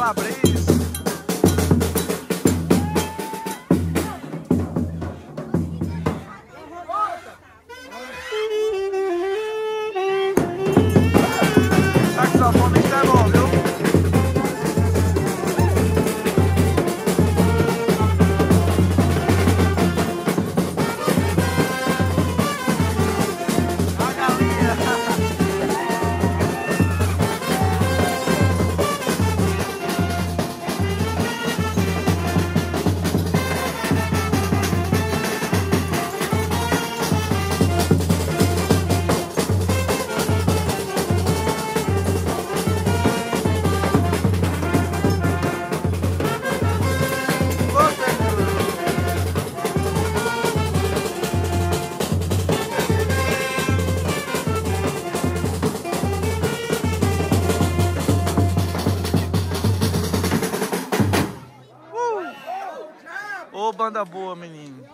Fabrício. Saxofonista é bom, viu? Ô, banda boa, menino.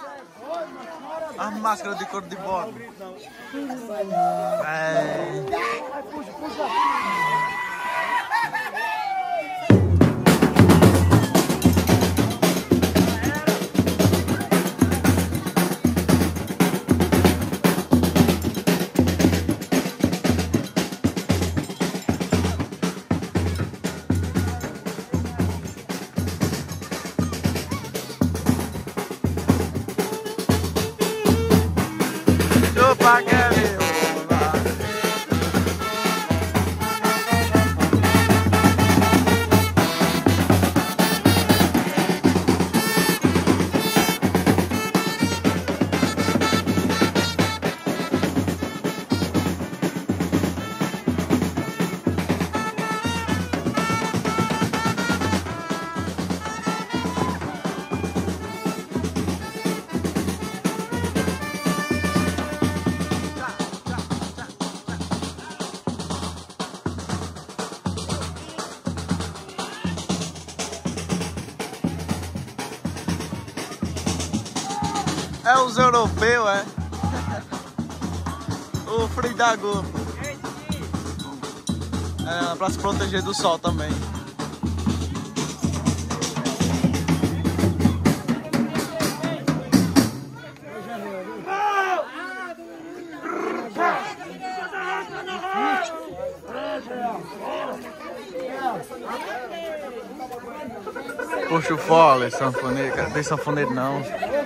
A máscara de couro de bode. É. É os europeus, é? O frio da Gol. É, pra se proteger do sol também. Puxa o fole, sanfoneiro, cara. Não tem sanfoneiro não.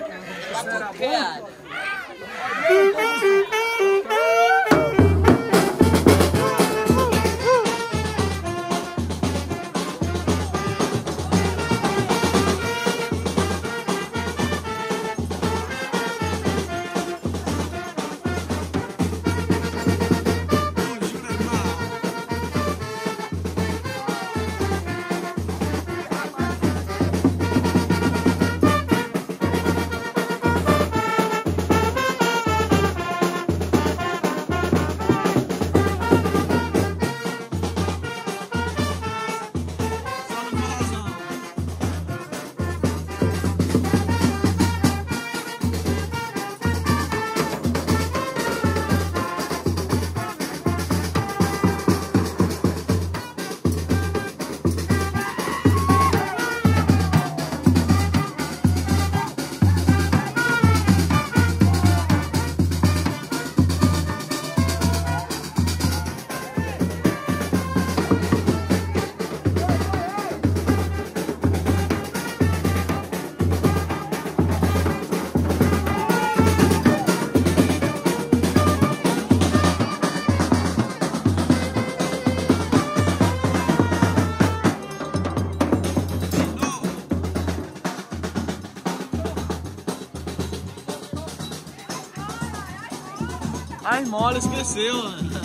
Ai, mole, esqueceu.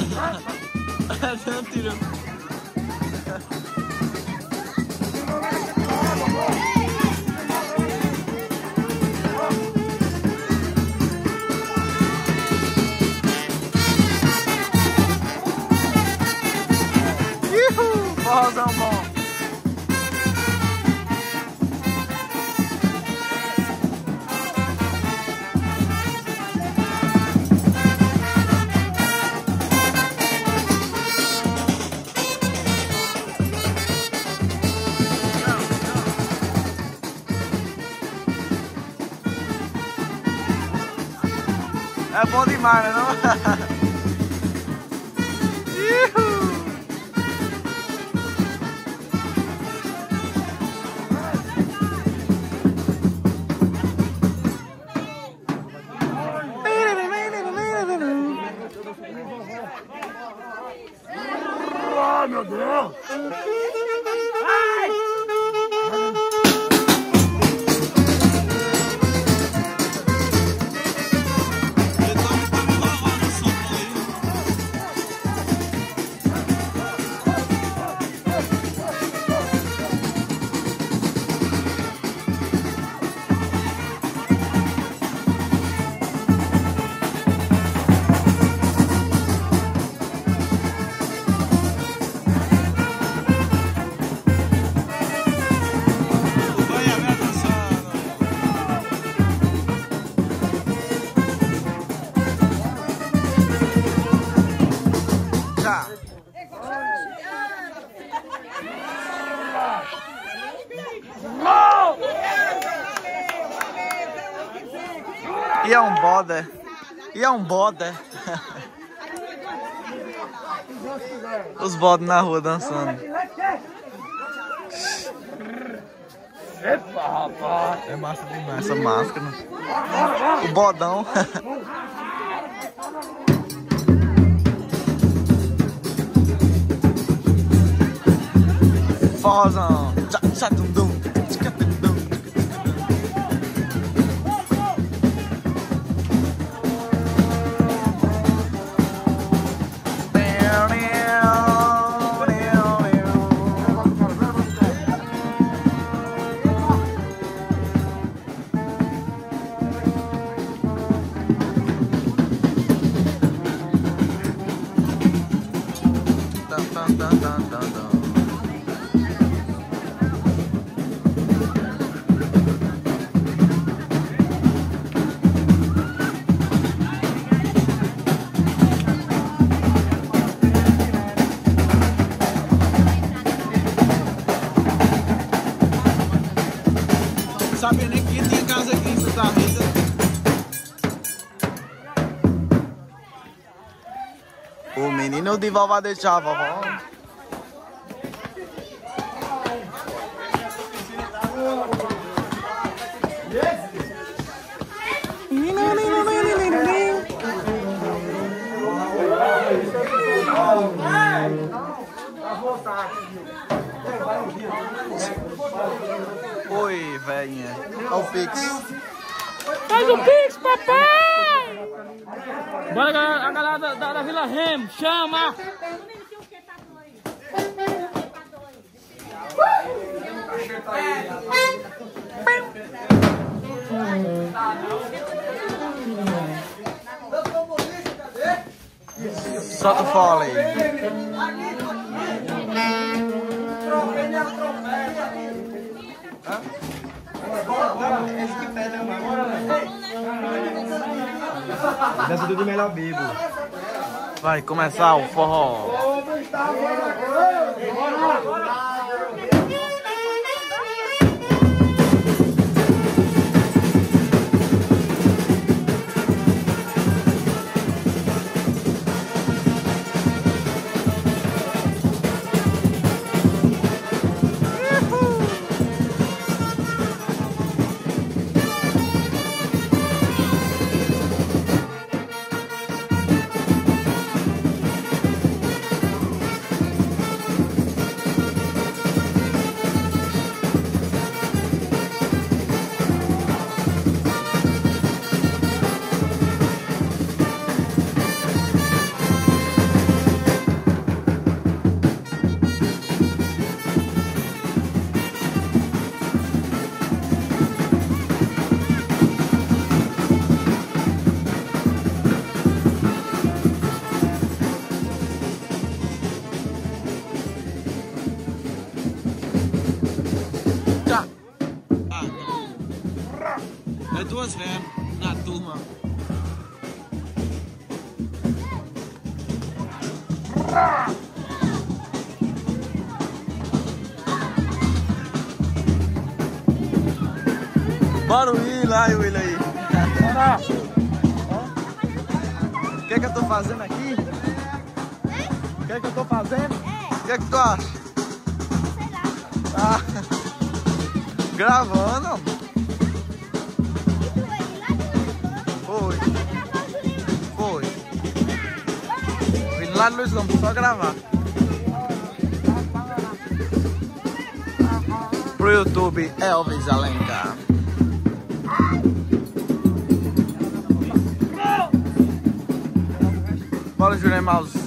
Não tirou. Forrozão bom. É bom demais, né? Não? Ah, meu Deus! E é um bode. E é um bode. Os bodes na rua dançando. Epa, rapaz! É massa demais essa máscara. O bodão. Forrozão. Tchá-tchá-tum-dum. Tchá-tum-dum. Sabia nem que tinha casa aqui em Santa Rita. O menino de vó vai deixar a vovó. Oi, velhinha. Olha o Pix. Faz o Pix, papai! Bora, a galera da Vila Remo, chama! Solta o fole. Dessa tudo melhor bibo. Vai começar o forró. É duas vezes na turma. Bora o Will aí, Will aí. tô fazendo aqui? O que é que eu tô fazendo? O que é que tu acha? Sei lá. Ah, gravando. E tu aí, lá de Luiz Foi, gravar o Julião. foi. Vim lá no Luiz Gomes só gravar. Pro YouTube, Elvis Alencar. Bora, Júnior Mouse.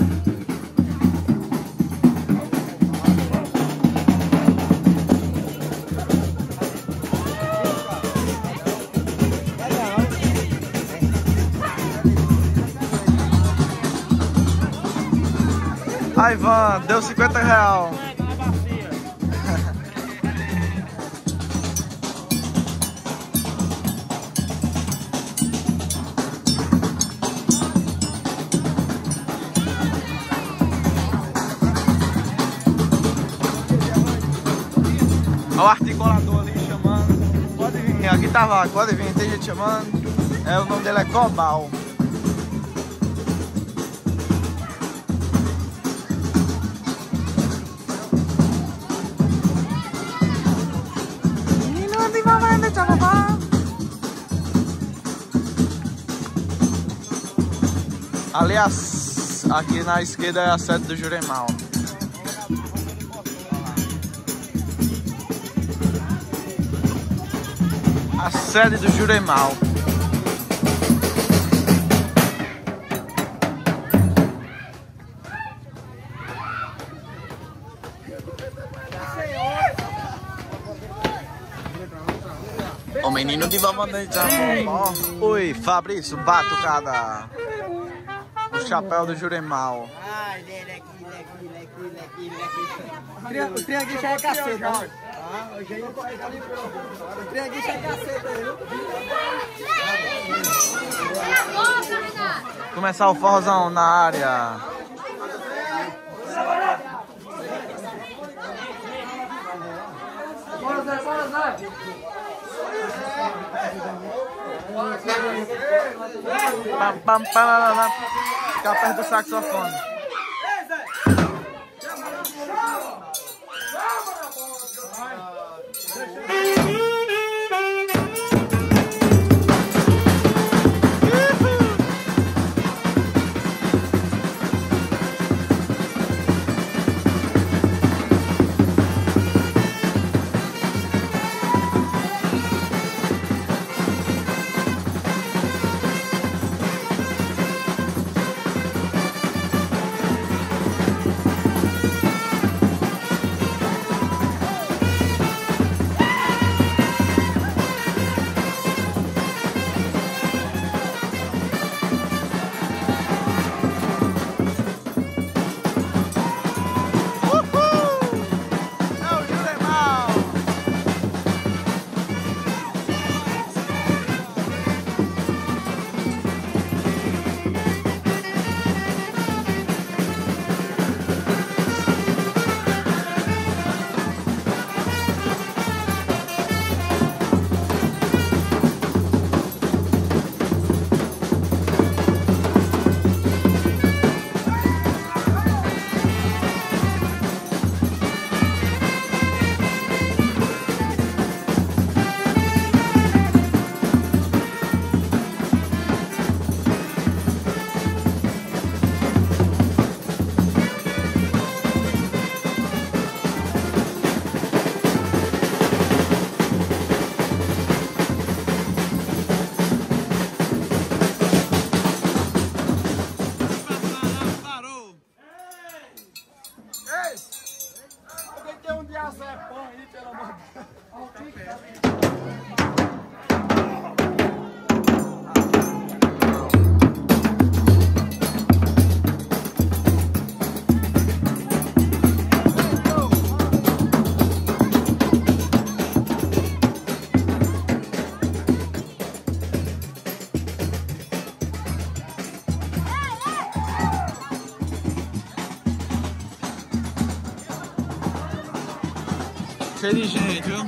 Ai, Ivan, deu R$50. Olha o articulador ali chamando. Pode vir, aqui tá vago, pode vir, tem gente chamando. O nome dele é Cobal. Ali aqui na esquerda é a sede do Juremau. A sede do Juremau. O menino de babandante de amor. Oi, Fabrício, batucada. O chapéu do Juremau. O trem aqui já é caceta, ó. O trem aqui já é caceta, viu? Começar o forrozão na área. Bora, Zé, bora, Zé. Pam, pam, pam, pam, pam. Ficar perto do saxofone. Cheio de gente, viu?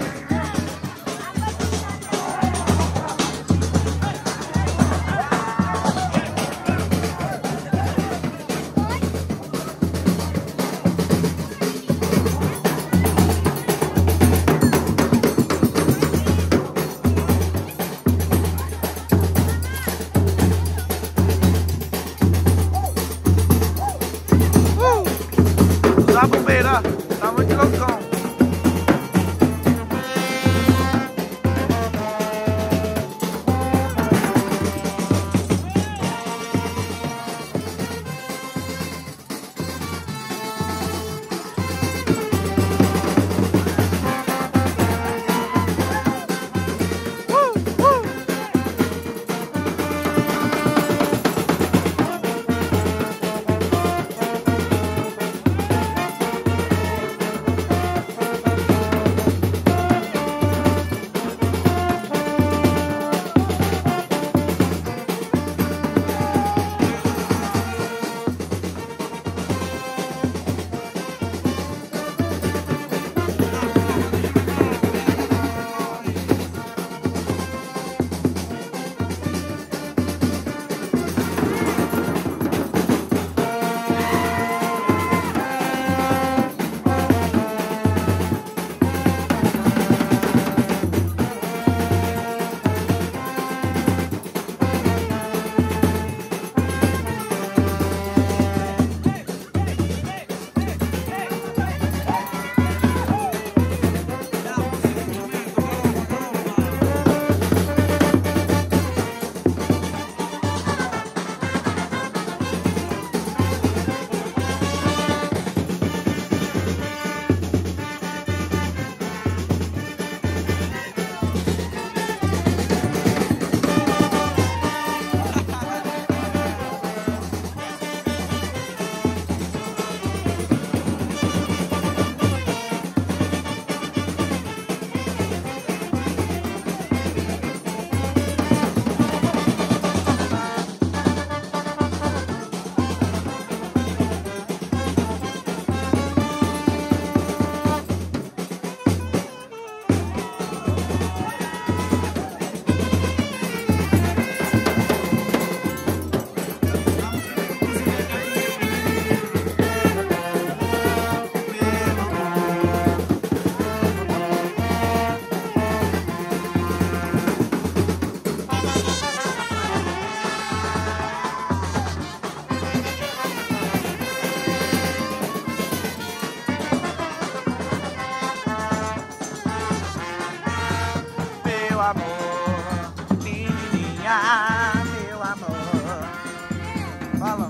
meu amor. Fala.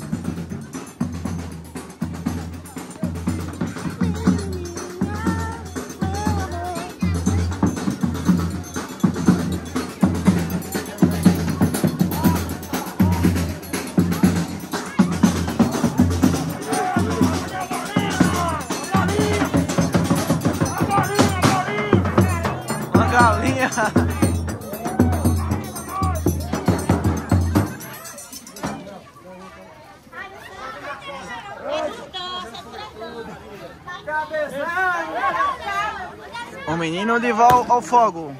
Uma galinha. O menino de volta ao fogo.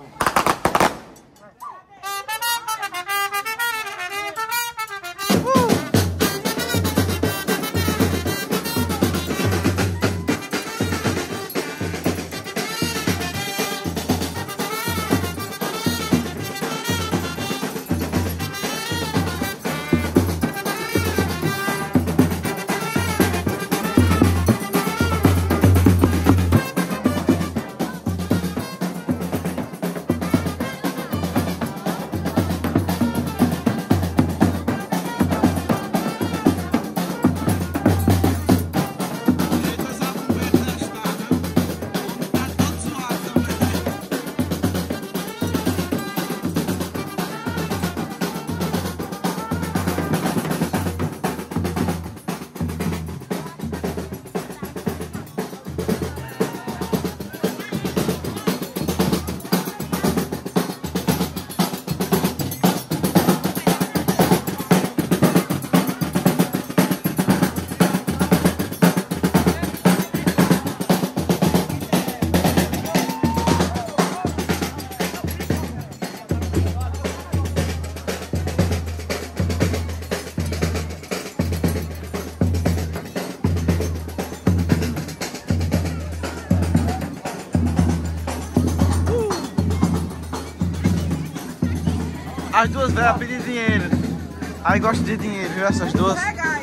As duas velhas pedem dinheiro. Aí gosta de dinheiro, viu? Essas duas.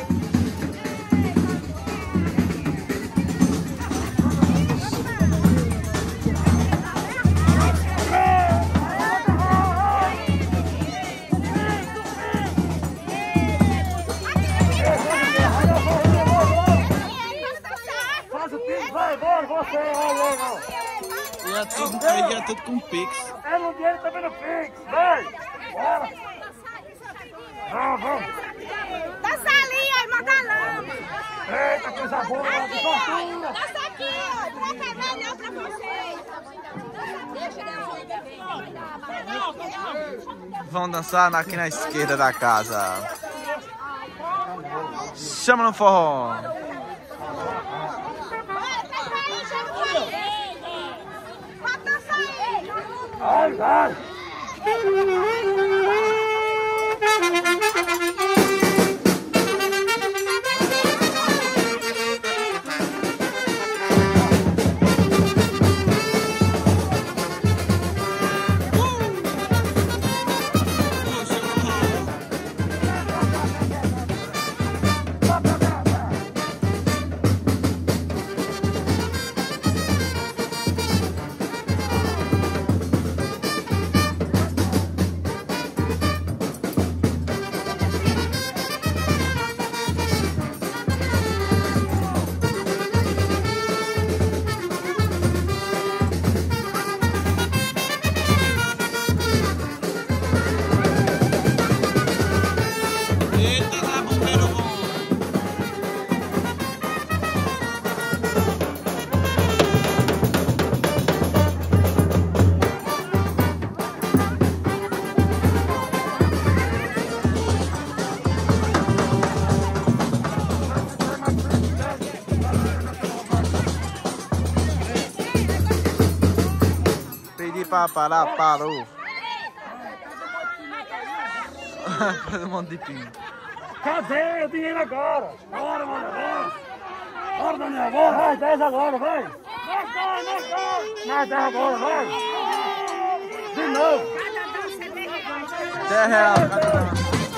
E é tudo com Pix. É no dinheiro também no Pix, vai! Bora! Vamos! Dança ali, ó, Magalama. Eita, coisa boa! Aqui, ó. Dança aqui, ó. Não vai quebrar não pra vocês. Vão dançar aqui na esquerda da casa. Chama no forró. Pode dançar aí. Vai! Parar, parou. Faz um monte de pinho. Cadê o dinheiro agora? Bora, mano, bora! Bora, Daniel, bora! Vai, 10 agora, vai! Mais 10 agora, vai! De novo! 10 reais cada um.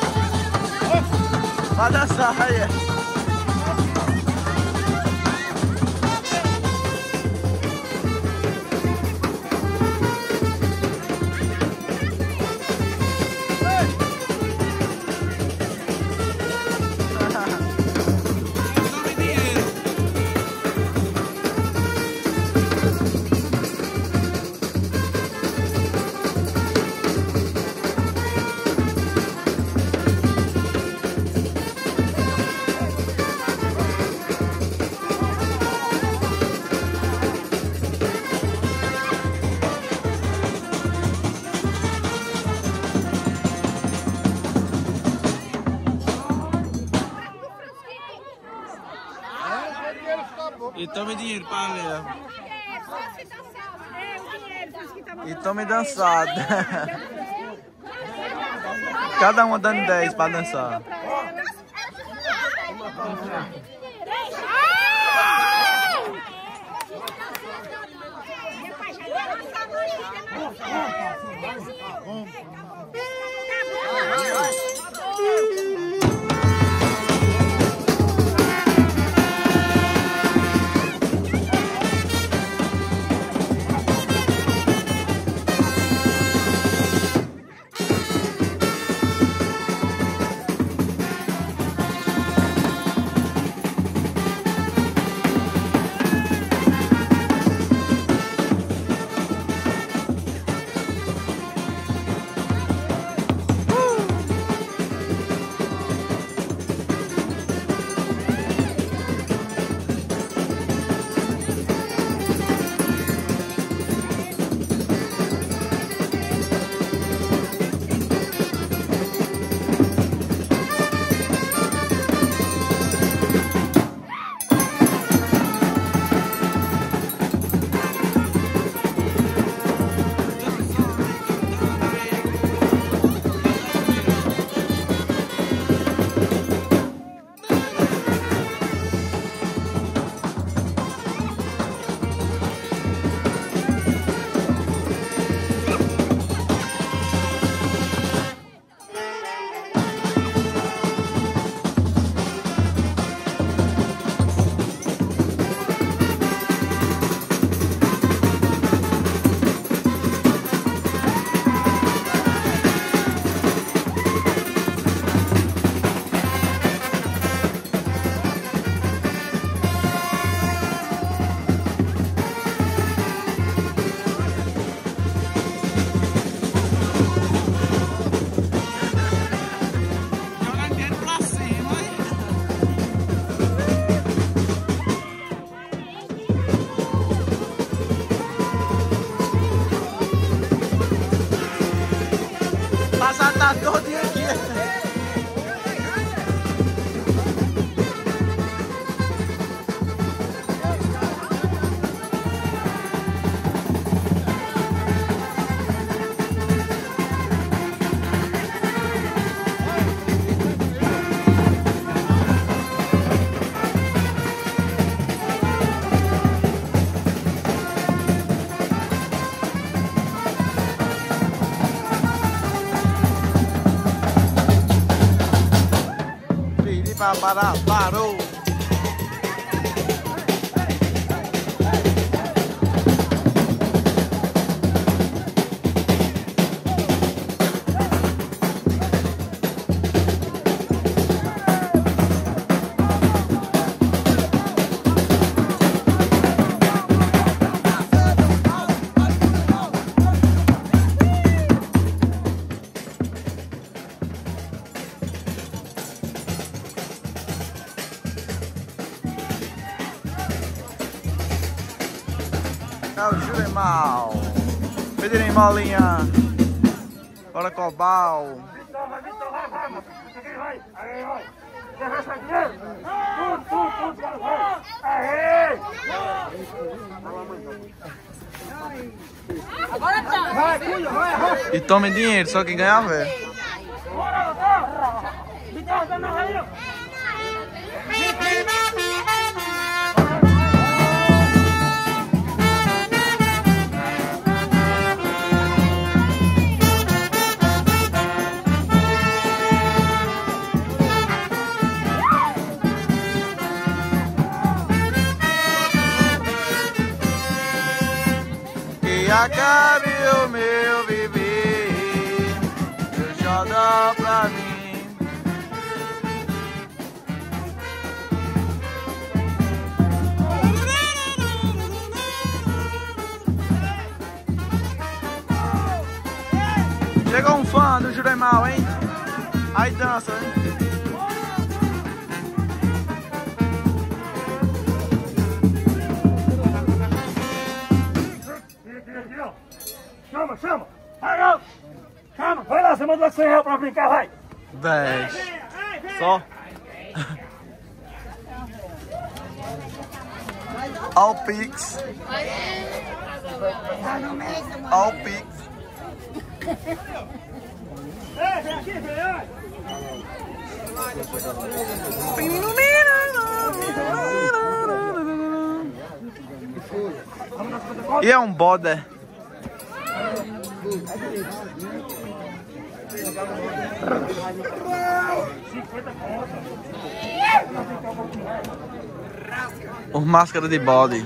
Vai dançar aí. tome dinheiro pra ler. E E tome dançada. Cada uma dando 10 pra dançar. Tá todo aqui. Parou. É o Juremau. Pedirem molinha. Bora Cobal. E tome dinheiro, só que ganha velho. Que acabe o meu viver, eu já dá pra mim. Chegou um fã do Juremau, hein? Aí dança, hein? Chama, chama! Vai, não! Chama! Vai lá, você mandou 100 reais pra brincar, vai! 10. Só? All Pix. All Pix. Ei, vem aqui, vem. E é um bode. Os máscaras de bode.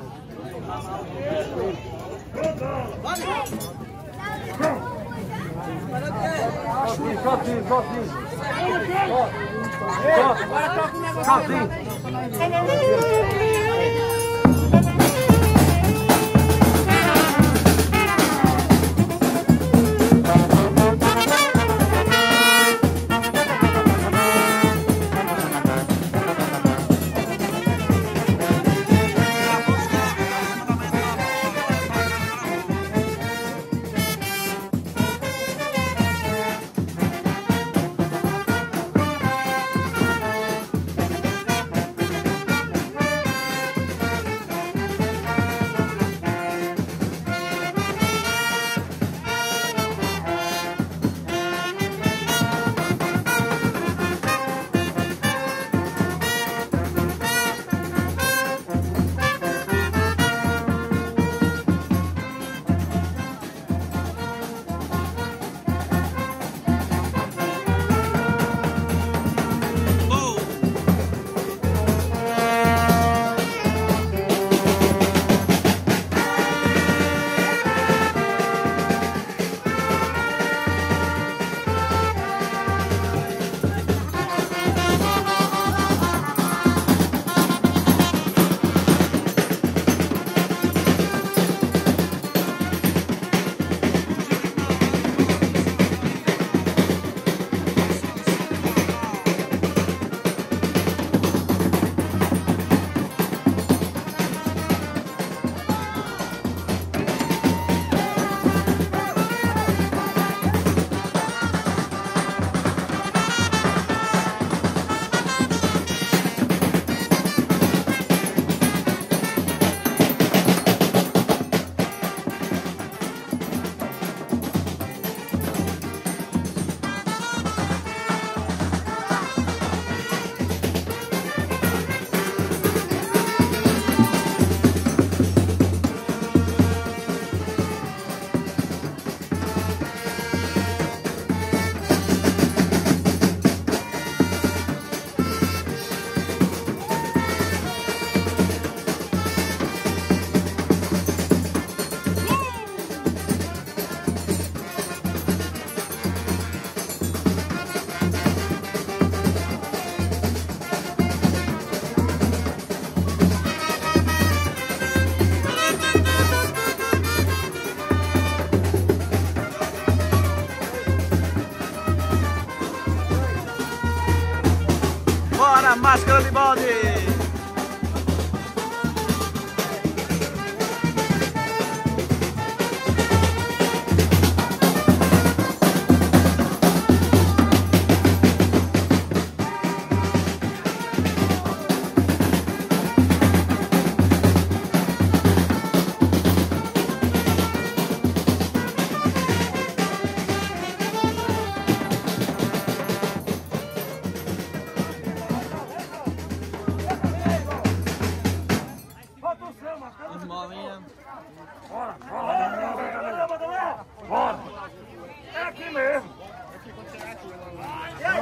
Bora, máscara de bode! Esmolinha. Bora, bora. É aqui mesmo. E aí,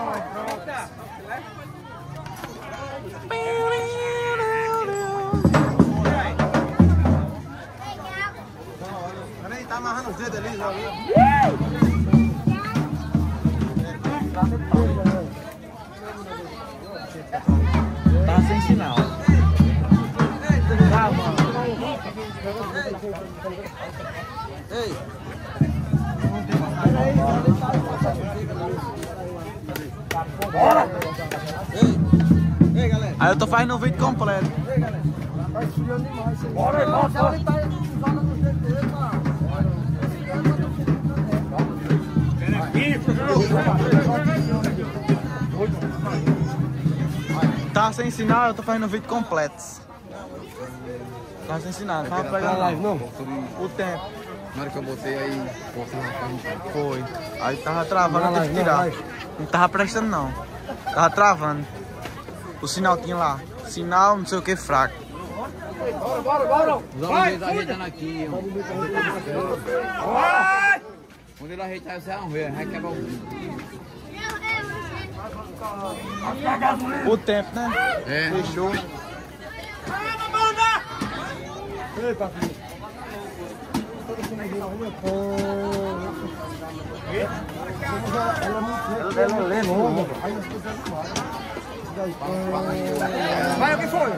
Peraí, tá amarrando os dedos ali, já viu? Tá sem sinal. Ei! bora. Ei, galera! Aí eu tô fazendo um vídeo completo. Ei, galera! Tá esfriando demais. Bora aí, bora. Ele tá usando os dedos dele, mano. Tá sem sinal, eu tô fazendo um vídeo completo. Tava te ensinando. Tava pegando live, não? O tempo. Na hora que eu botei aí, força na carne. Foi. Aí tava travando, eu tive que Não, tirar. live. Não tava prestando não. Tava travando. O sinal tinha lá. Sinal não sei o que fraco. Os homens ajeitando aqui, ó. Quando ele ajeitar, você vai ver, vai quebrar o vidro. O tempo, né? É. Fechou. Vai, o que foi?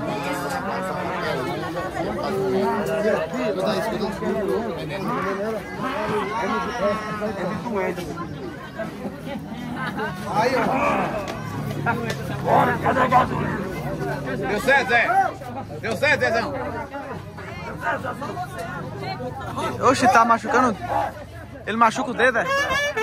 Aí, ó. Bora, cadê a gasolina? Deu certo, Zé? Deu certo, Zezão? Oxe, tá machucando. Ele machuca o dedo, é?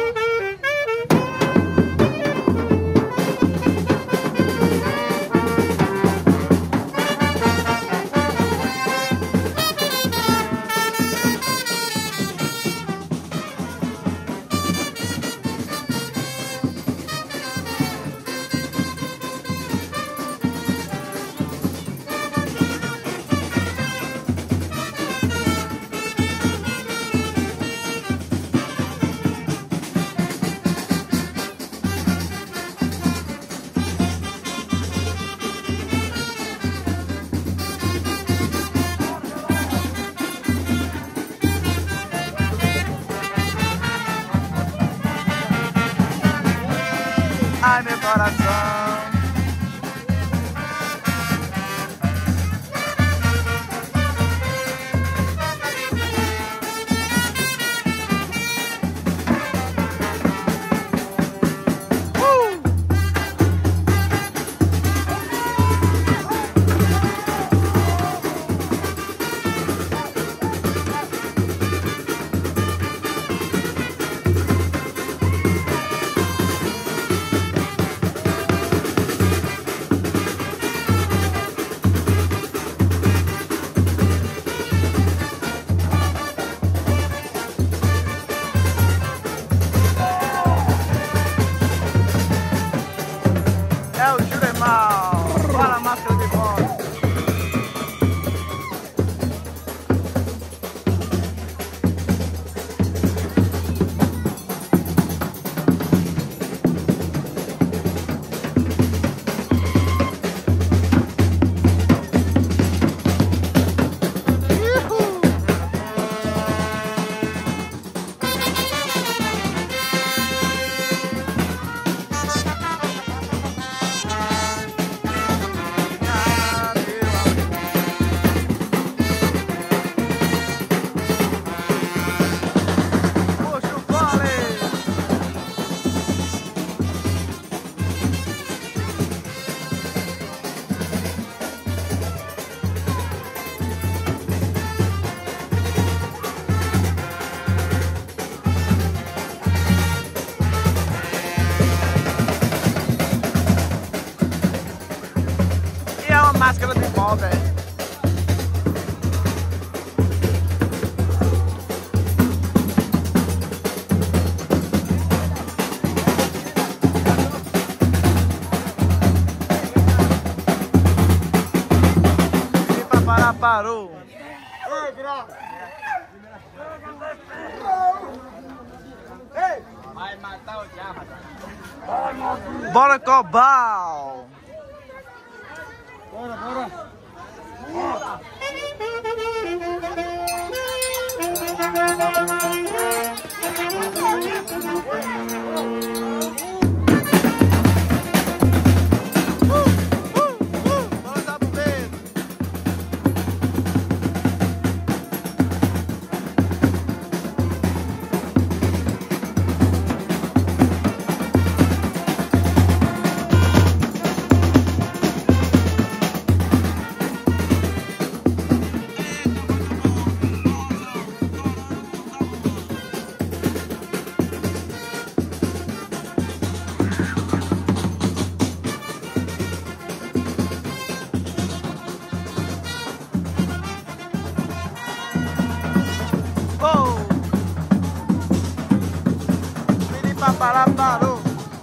Ai, meu coração. É o Juremar. Para a máscara de volta. Puxa o vôlei. E é uma máscara de volta, é? E pra parar, parou. Vai matar o diabo. Bora, Cobal! Bora, bora. Vamos dar pro Pedro. para, parou.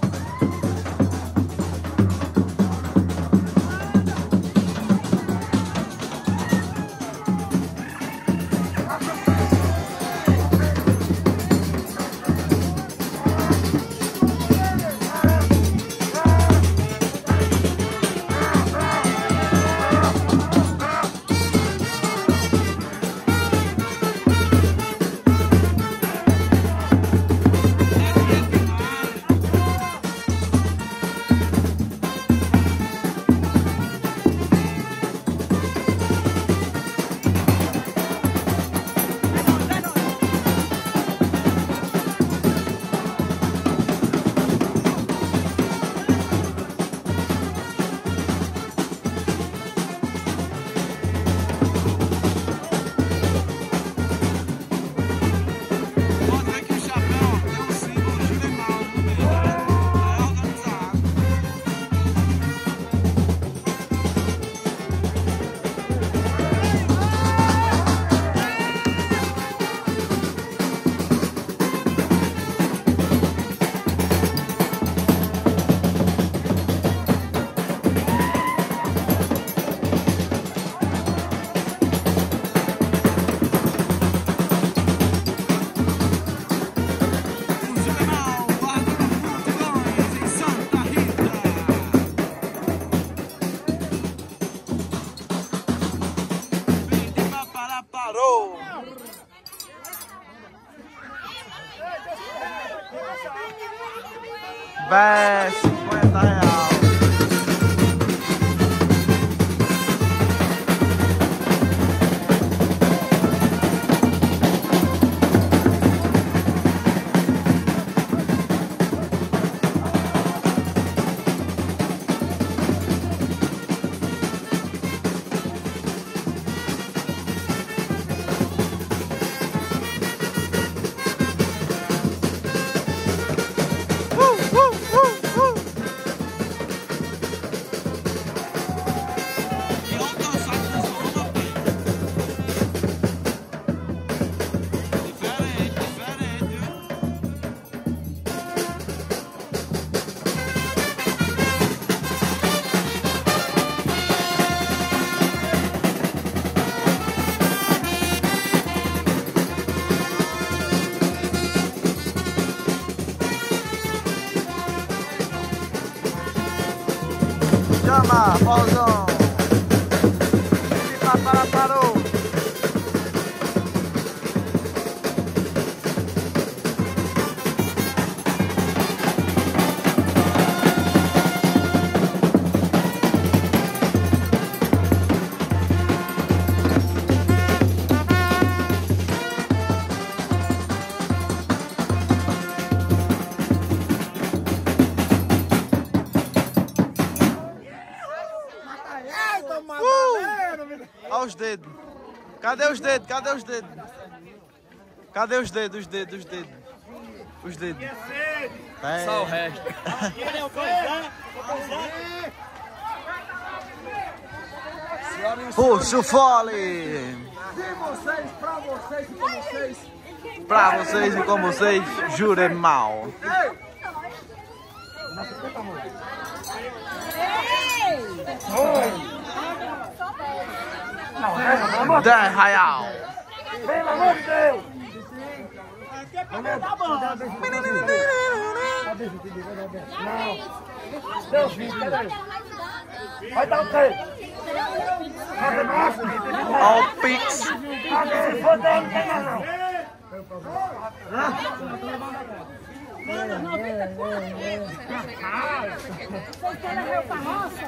Vé, 50 reais. Chama, pauzão. Parou. Olha os dedos. Cadê os dedos? Cadê os dedos? Cadê os dedos? Os dedos, os dedos. Os dedos. É. Só o resto. Puxa o fole. Pra vocês e com vocês, Juremau. 10 real. Pelo amor de Deus! Deus, cadê? Vai dar o quê? Cadê mais? Olha o Pix. Se for dar, não tem mais não. Vocês querem ver o carroça?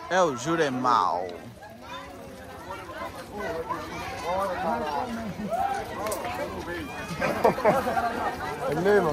É o Juremal. É mesmo?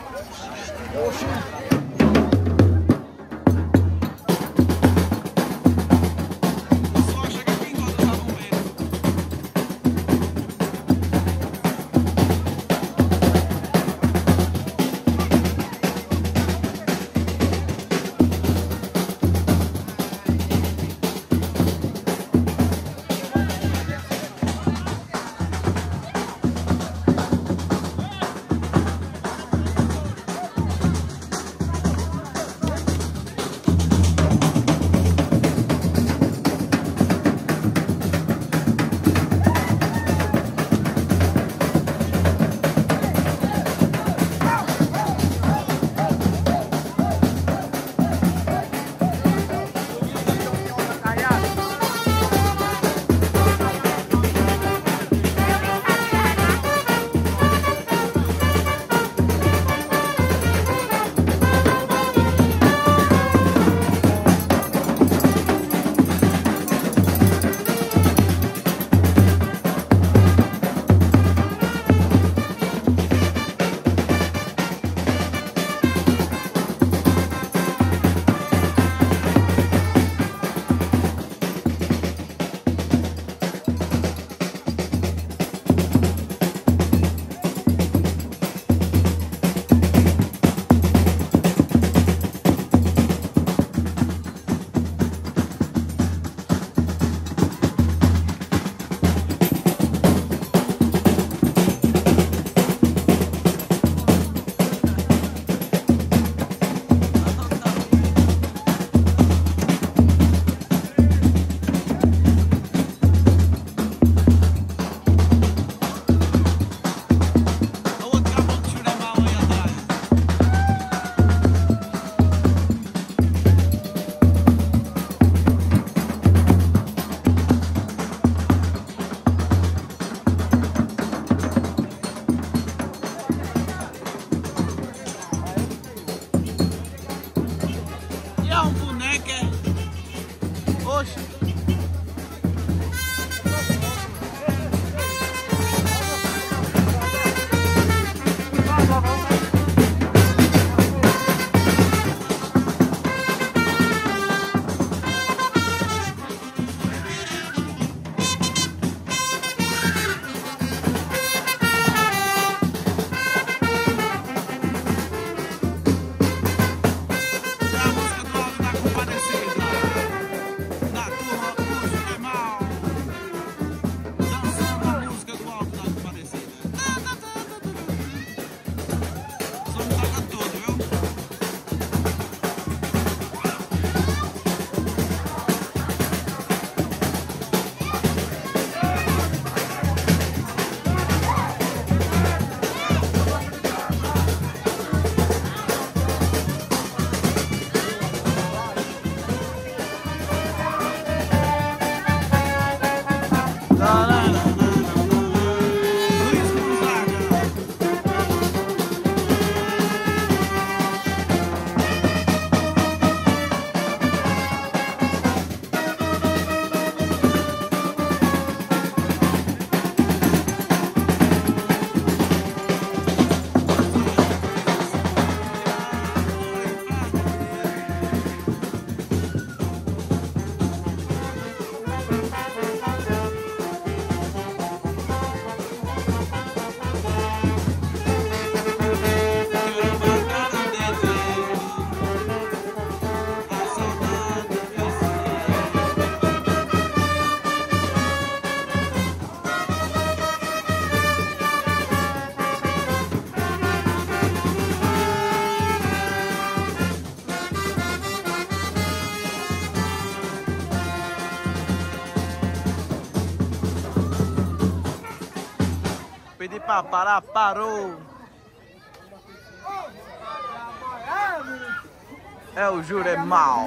Pedi pra parar, parou. É o Juremal.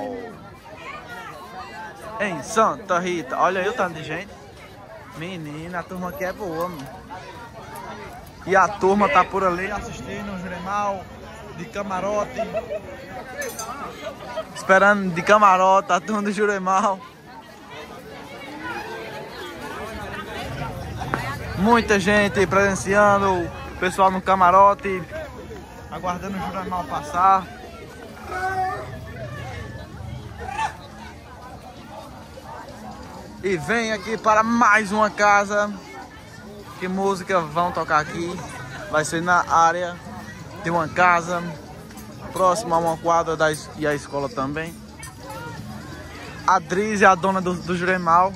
Em Santa Rita. Olha aí o tanto de gente. Menina, a turma aqui é boa, mano. E a turma tá por ali assistindo o Juremal. de camarote. Esperando de camarote a turma do Juremal. Muita gente presenciando, o pessoal no camarote, aguardando o Juremal passar. E vem aqui para mais uma casa. Que música vão tocar aqui? Vai ser na área de uma casa, próxima a uma quadra e a escola também. A Driz é a dona do Juremal.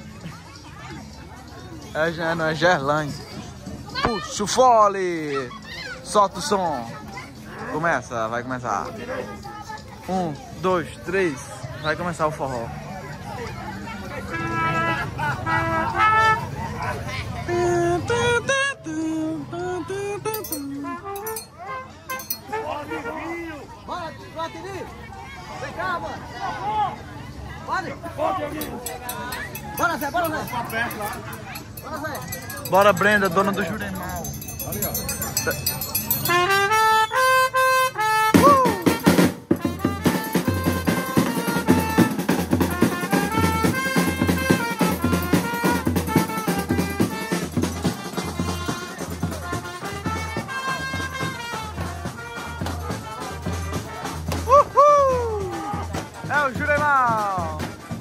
Não é Gerlane. Puxa o fole! Solta o som. Começa, vai começar. 1, 2, 3. Vai começar o forró. Bora, Guatiri! Vem cá, mano! Pode? Bora, Zé, bora, Zé! Bora, Zé! Bora, Brenda, dona do Juremal. É o Juremal!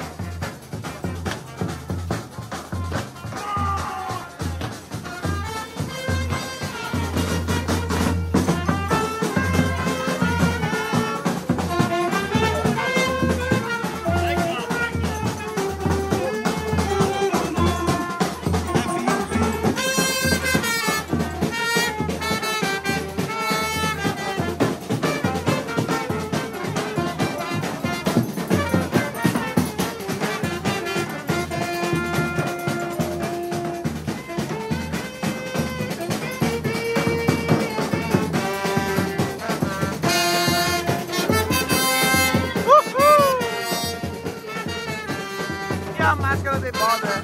A máscara de boda.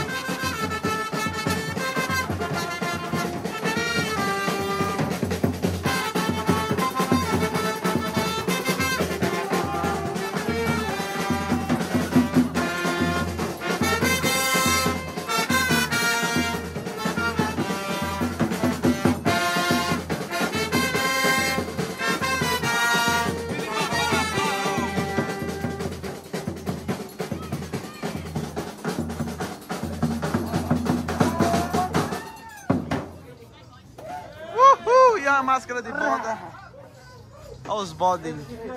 E a máscara de boda. Olha os bodes.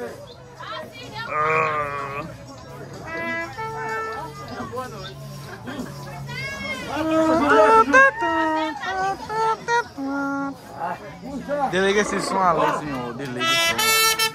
Desliga esse som ali, senhor. Desliga o som.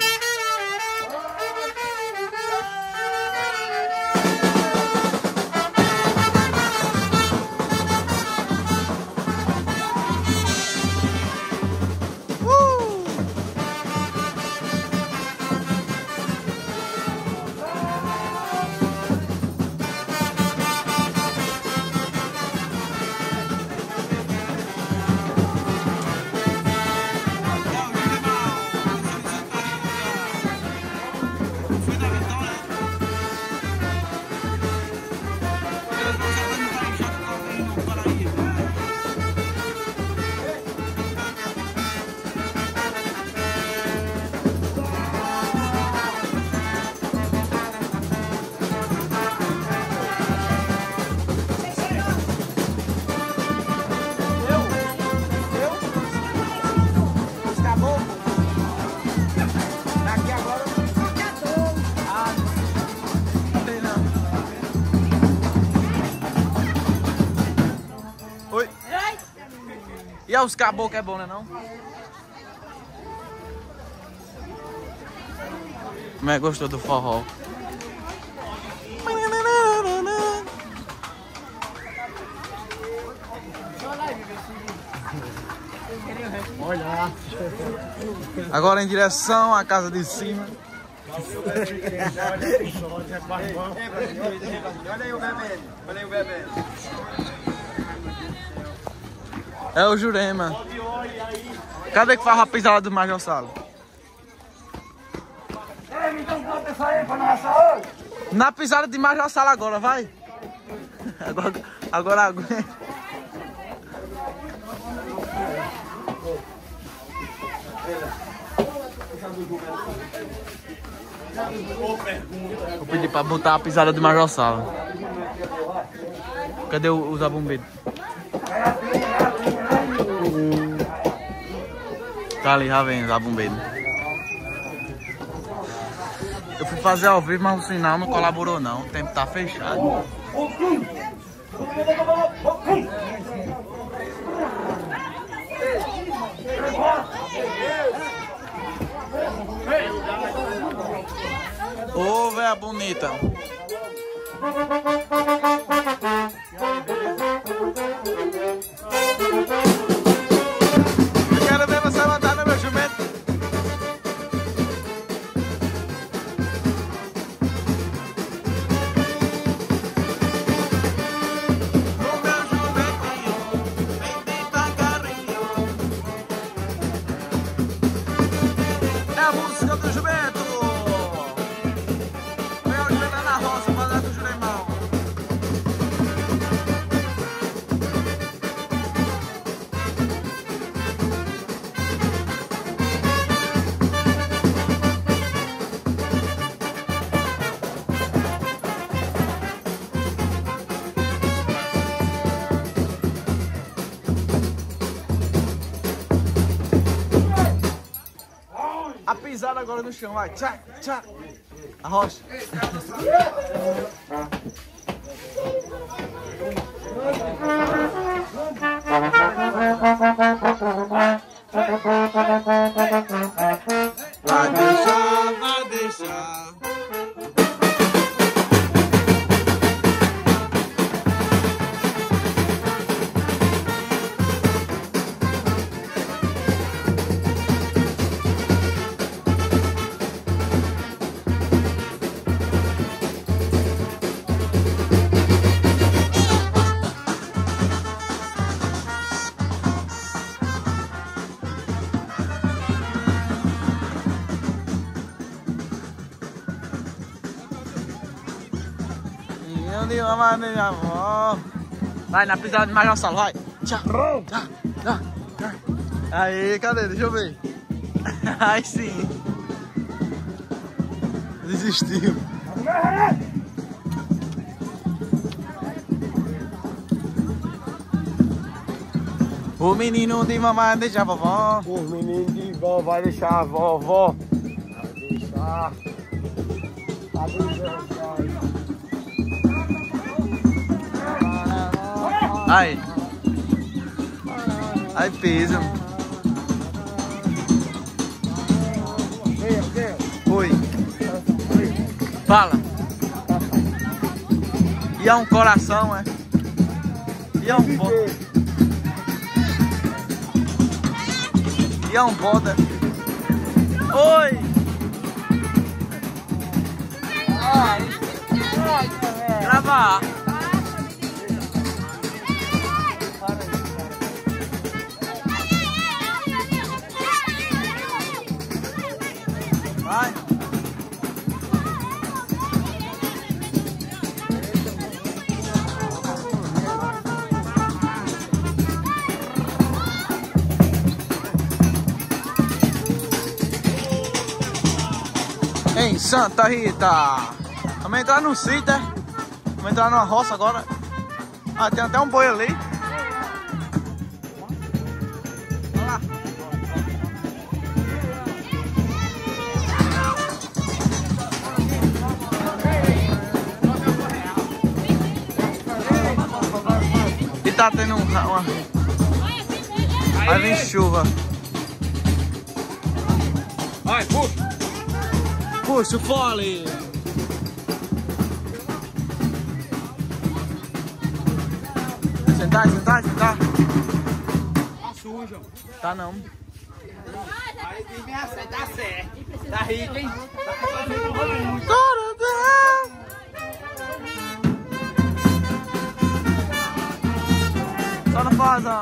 E os caboclos é bom, né não? Como é que gostou do forró? Olha. Agora em direção à casa de cima. Olha aí o bebê. Olha aí o bebê. É o Jurema. Cadê que faz a pisada do Major Salo? Bora sair pra nossa hoje. Na pisada de Major Sala agora, vai. Agora aguenta. Vou pedir pra botar a pisada de Major Sala. Cadê o Zabumbeiro? Tá ali, já vem o Zabumbeiro. Eu fui fazer ao vivo, mas o sinal não colaborou não. O tempo tá fechado. Ô, véia bonita. Eu quero ver você mandar no meu jumento. No meu jumentinho, vem devagarinho. É a música do jumento. A pisada agora no chão, vai. Tchá, tchá. A rocha. Vai deixar, vai deixar. De uma maneira, amor. Vai na pisada de Major Sala, vai. Tchau, tchau, tchau. Aí, cadê? Deixa eu ver. Aí sim. Desistiu. O menino de mamãe deixa a vovó. O menino de vó vai deixar a vovó. Vai deixar. Aí. Aí pesa. Oi. Fala. E é um coração, é? E é um boda. E é um boda. Oi. Gravar. Vai. Em Santa Rita. Vamos entrar no sítio, é? Vamos entrar numa roça agora. Ah, tem até um boi ali. Olha lá. E tá tendo uma... Vai vir chuva. Vai, puxa. Puxa o fole. Sentar, sentar, sentar. Tá sujo. Tá não. Aí tem minha fé, tá certo. Tá rico, hein? Só na fazão.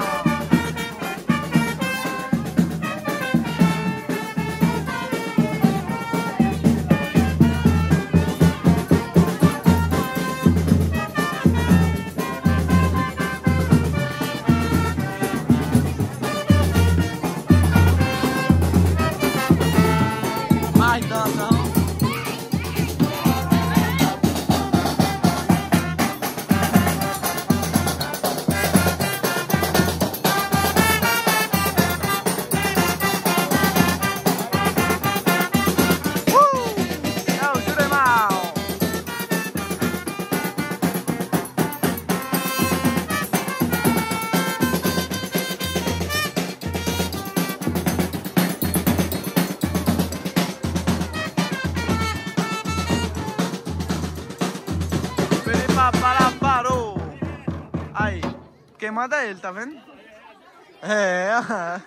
Quem manda é ele, tá vendo? É, aham.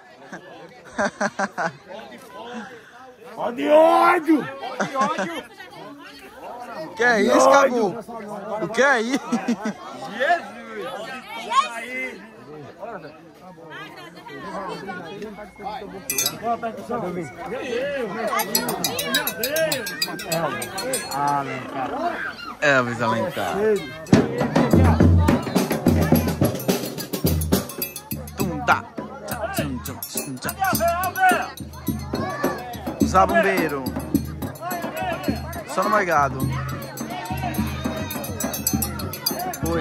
Ó de ódio! Que é isso, Cabu? O que é isso? Elvis Alencar. Tum-tá. Zabumbeiro. Só no Morgado. Foi.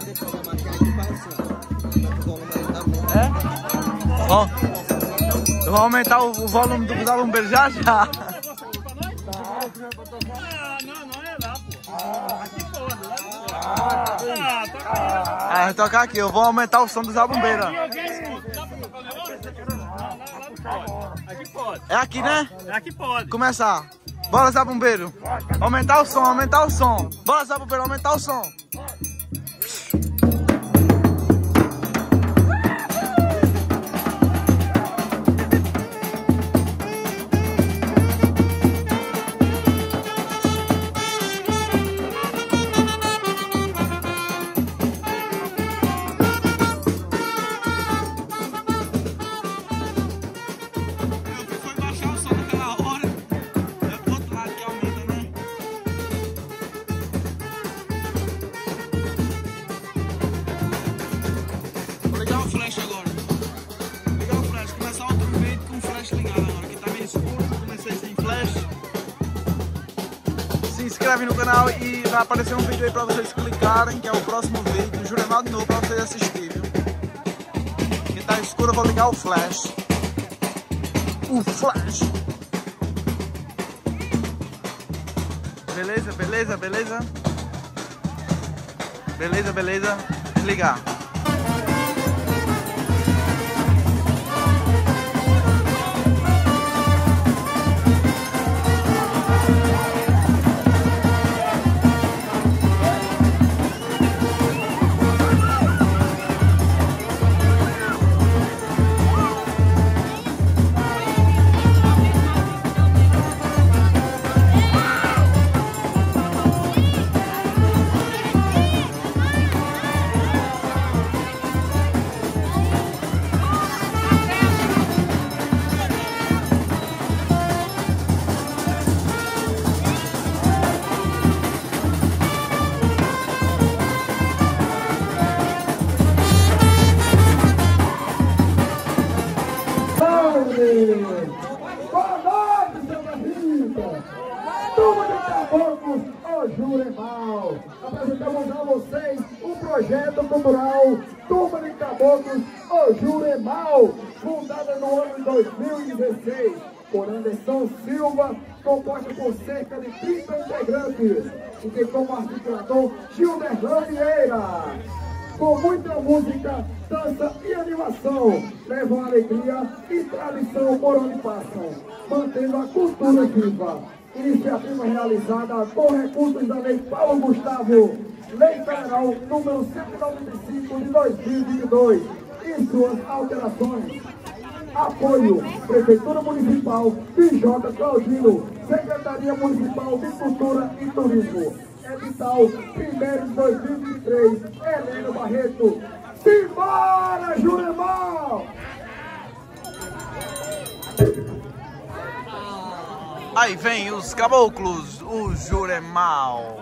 Ó, eu vou aumentar o volume do Zabumbeiro já já. Vai tocar aqui, eu vou aumentar o som do Zabumbeiro. Aqui pode. É aqui, né? Aqui pode. Começar. Bora, Zabumbeiro. Aumentar o som, aumentar o som. Bora, Zabumbeiro, aumentar o som. Se inscreve no canal e vai aparecer um vídeo aí pra vocês clicarem, que é o próximo vídeo. Juremal de novo pra vocês assistirem, viu? Que tá escuro, eu vou ligar o flash. O flash. Beleza, beleza, beleza? Beleza, beleza. Ligar. Boa noite, Santa Rita! Turma de Caboclos, o Juremal! Apresentamos a vocês o projeto cultural Turma de Caboclos, o Juremal, fundada no ano de 2016 por Anderson Silva, composta por cerca de 30 integrantes, e tem como articulador Gilberlan Vieira. Com muita música, dança e animação, levam alegria e tradição por onde passam, mantendo a cultura viva. Iniciativa realizada com recursos da Lei Paulo Gustavo, Lei Federal número 195 de 2022 e suas alterações. Apoio: Prefeitura Municipal, PJ Claudino, Secretaria Municipal de Cultura e Turismo. Edital 1º de 2023, Helena Barreto. Simbora, Juremal! Aí vem os caboclos, o Juremal.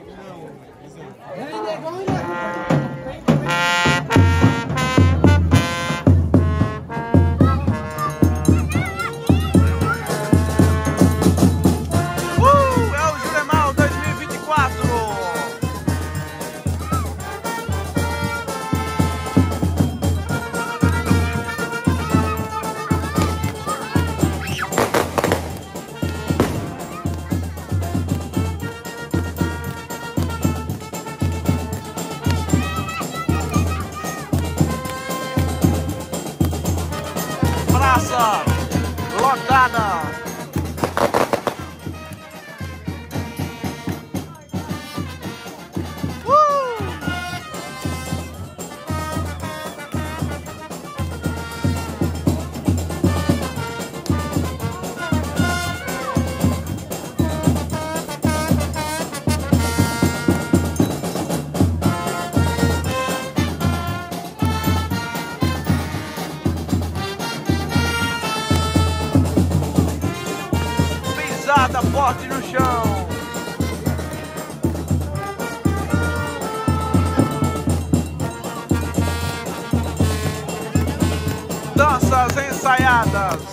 É o Juremal 2024. Praça lotada. pisada forte no chão. Danças ensaiadas.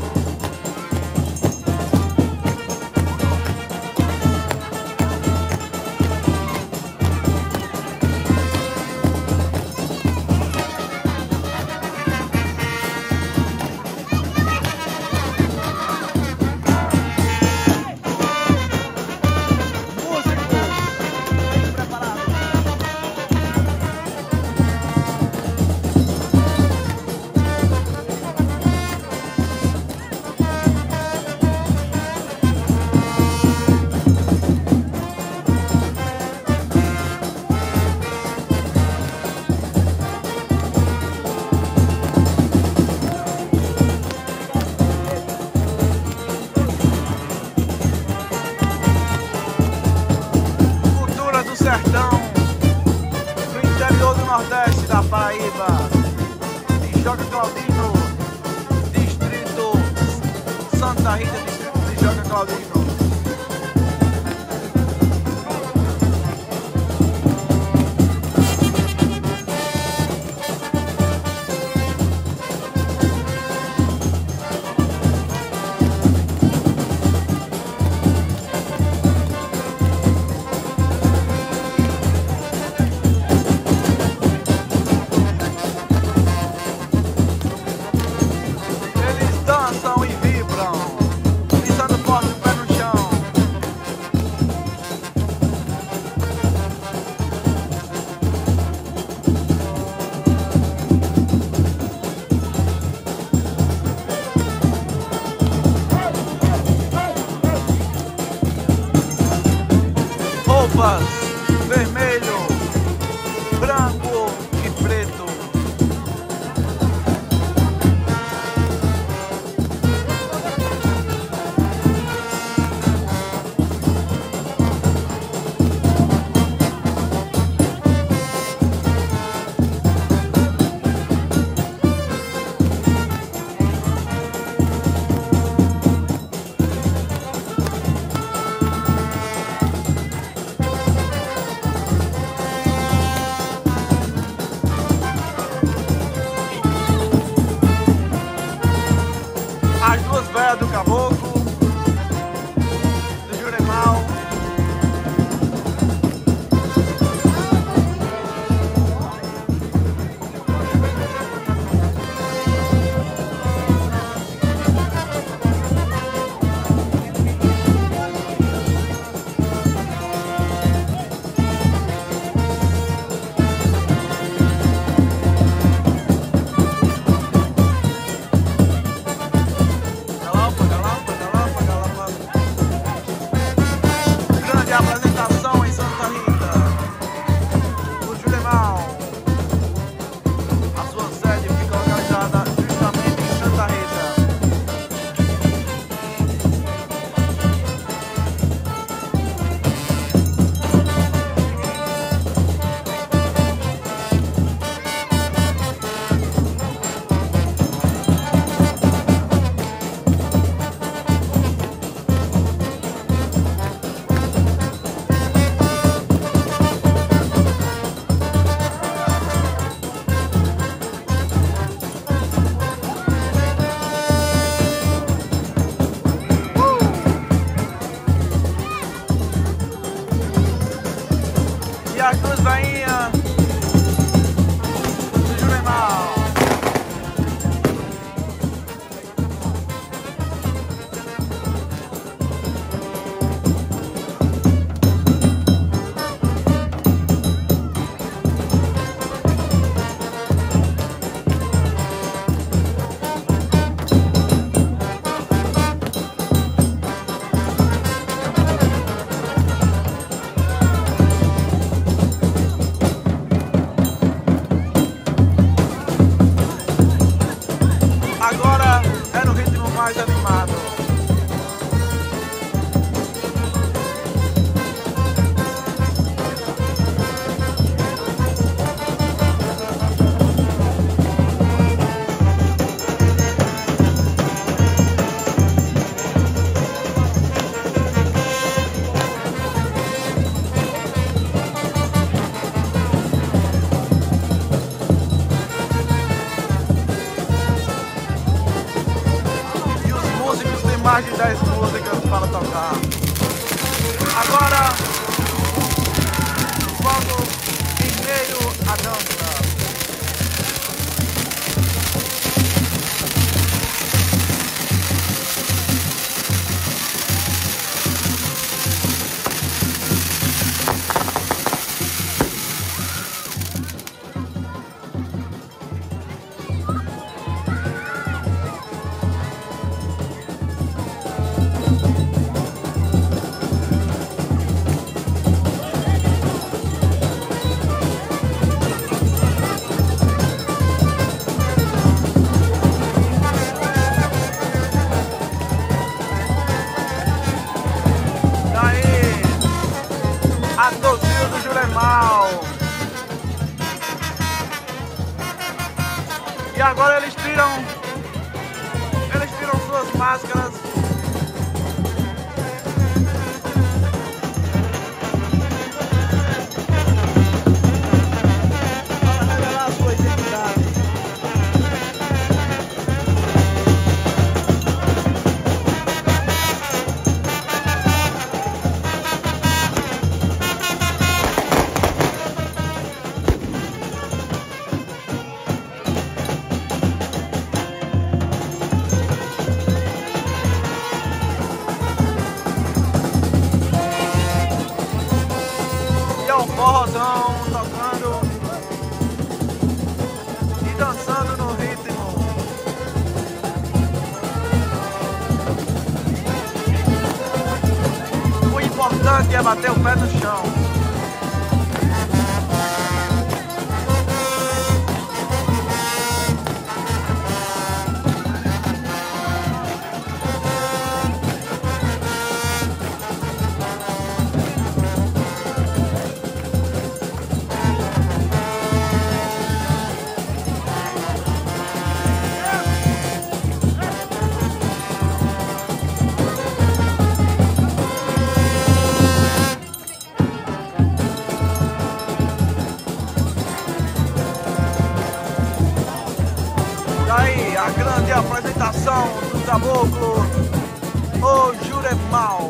Sertão, no interior do Nordeste da Paraíba, Tijoca Claudino, distrito Santa Rita, distrito Tijoca Claudino. Dançam e vibram, pisando forte o pé no chão. Roupas vermelho, branco e preto. 10 músicas para tocar. Agora vamos em meio à dança. A torcida do Juremal. E agora eles tiram suas máscaras. Para revelar a sua identidade. Forrozão tocando e dançando no ritmo. O importante é bater o pé no chão. Daí a grande apresentação do caboclo, o Juremal.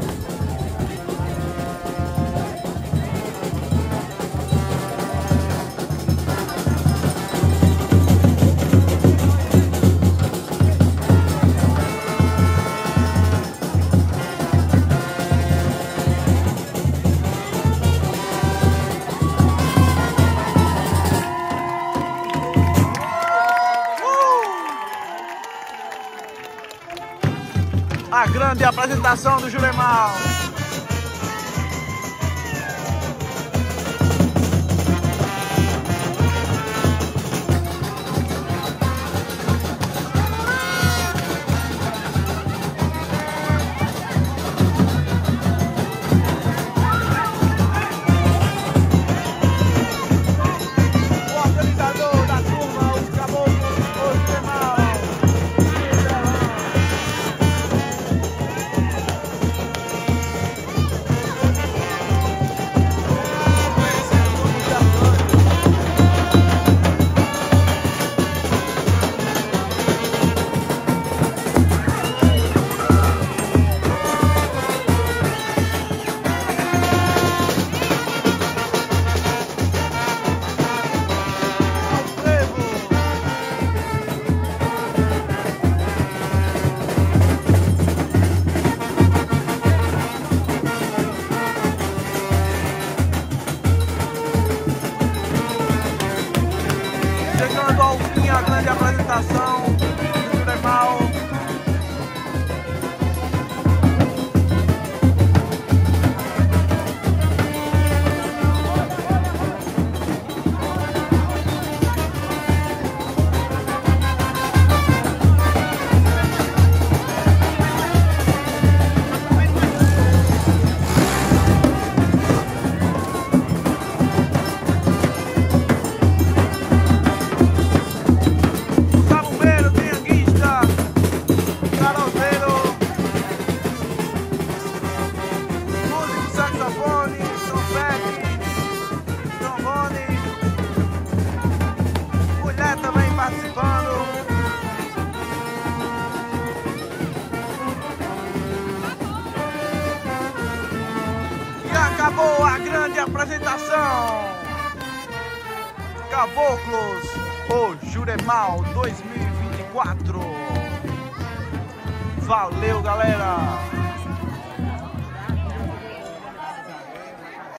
A grande apresentação do Juremal. O organizador da turma, os caboclos, o Juremal. acabou a grande apresentação. Caboclos, o Juremal 2024. Valeu, galera.